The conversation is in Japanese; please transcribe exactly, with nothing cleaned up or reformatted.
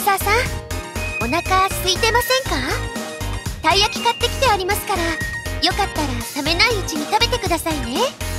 ザーさん、お腹空いてませんか？たい焼き買ってきてありますから、よかったら冷めないうちに食べてくださいね。